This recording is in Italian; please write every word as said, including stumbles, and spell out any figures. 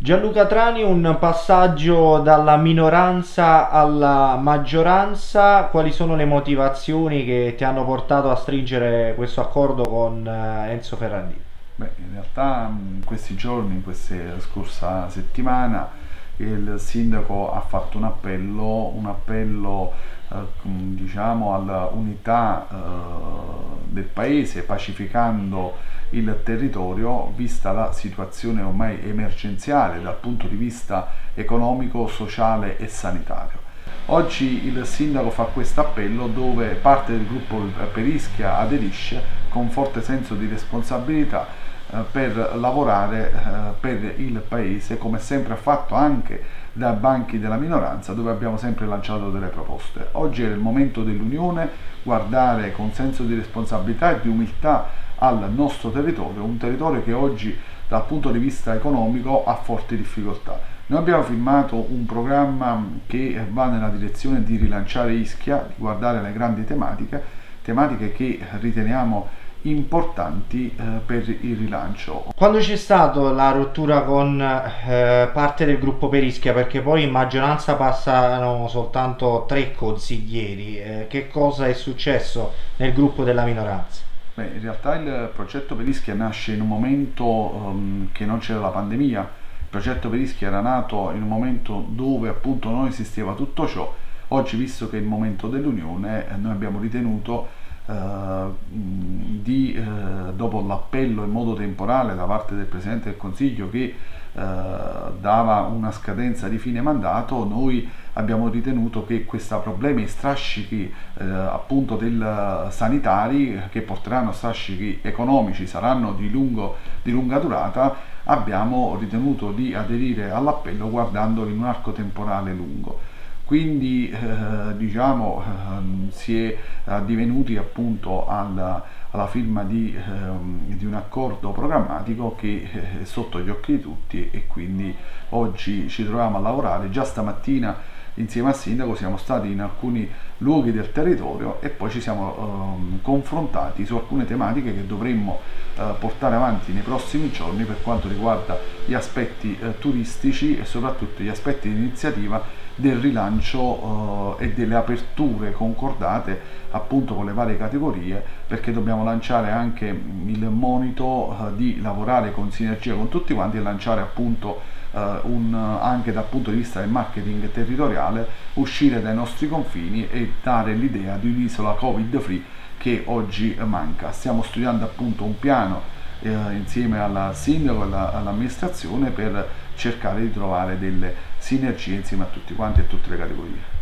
Gianluca Trani, un passaggio dalla minoranza alla maggioranza, quali sono le motivazioni che ti hanno portato a stringere questo accordo con eh, Enzo Ferrandini? Beh, in realtà mh, in questi giorni, in questa scorsa settimana, il sindaco ha fatto un appello, un appello eh, mh, diciamo all'unità eh, del paese, pacificando il territorio, vista la situazione ormai emergenziale dal punto di vista economico, sociale e sanitario. Oggi il sindaco fa questo appello dove parte del gruppo Perischia aderisce con forte senso di responsabilità eh, per lavorare eh, per il paese, come sempre ha fatto anche da banchi della minoranza, dove abbiamo sempre lanciato delle proposte. Oggi è il momento dell'unione, guardare con senso di responsabilità e di umiltà al nostro territorio, un territorio che oggi dal punto di vista economico ha forti difficoltà. Noi abbiamo firmato un programma che va nella direzione di rilanciare Ischia, di guardare le grandi tematiche, tematiche che riteniamo importanti eh, per il rilancio. Quando c'è stata la rottura con eh, parte del gruppo Perischia, perché poi in maggioranza passano soltanto tre consiglieri, eh, che cosa è successo nel gruppo della minoranza? Beh, in realtà il progetto Perischia nasce in un momento um, che non c'era la pandemia. Il progetto Perischia era nato in un momento dove appunto non esisteva tutto ciò. Oggi, visto che è il momento dell'unione, noi abbiamo ritenuto Uh, di, uh, dopo l'appello in modo temporale da parte del Presidente del Consiglio che uh, dava una scadenza di fine mandato, noi abbiamo ritenuto che questi problemi e strascichi uh, appunto del sanitari, che porteranno a strascichi economici, saranno di, lungo, di lunga durata, abbiamo ritenuto di aderire all'appello guardando in un arco temporale lungo. Quindi eh, diciamo eh, si è addivenuti appunto alla, alla firma di, eh, di un accordo programmatico che è sotto gli occhi di tutti, e quindi oggi ci troviamo a lavorare. Già stamattina insieme al sindaco siamo stati in alcuni luoghi del territorio e poi ci siamo eh, confrontati su alcune tematiche che dovremmo eh, portare avanti nei prossimi giorni per quanto riguarda gli aspetti eh, turistici e soprattutto gli aspetti di iniziativa del rilancio eh, e delle aperture concordate appunto con le varie categorie, perché dobbiamo lanciare anche il monito eh, di lavorare con sinergia con tutti quanti e lanciare appunto eh, un, anche dal punto di vista del marketing territoriale, uscire dai nostri confini e dare l'idea di un'isola covid free che oggi manca. Stiamo studiando appunto un piano eh, insieme al sindaco e alla, all'amministrazione per cercare di trovare delle sinergie insieme a tutti quanti e a tutte le categorie.